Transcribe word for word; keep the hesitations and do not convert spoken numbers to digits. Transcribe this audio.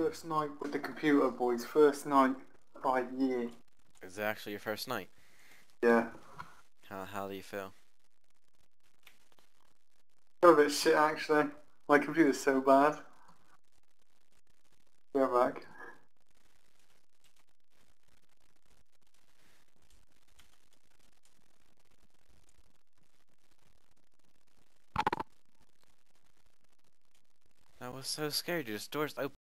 First night with the computer, boys. First night by a year. Is it actually your first night? Yeah. How how do you feel? I feel a bit shit actually. My computer's so bad. Be right back. That was so scary. Just doors open.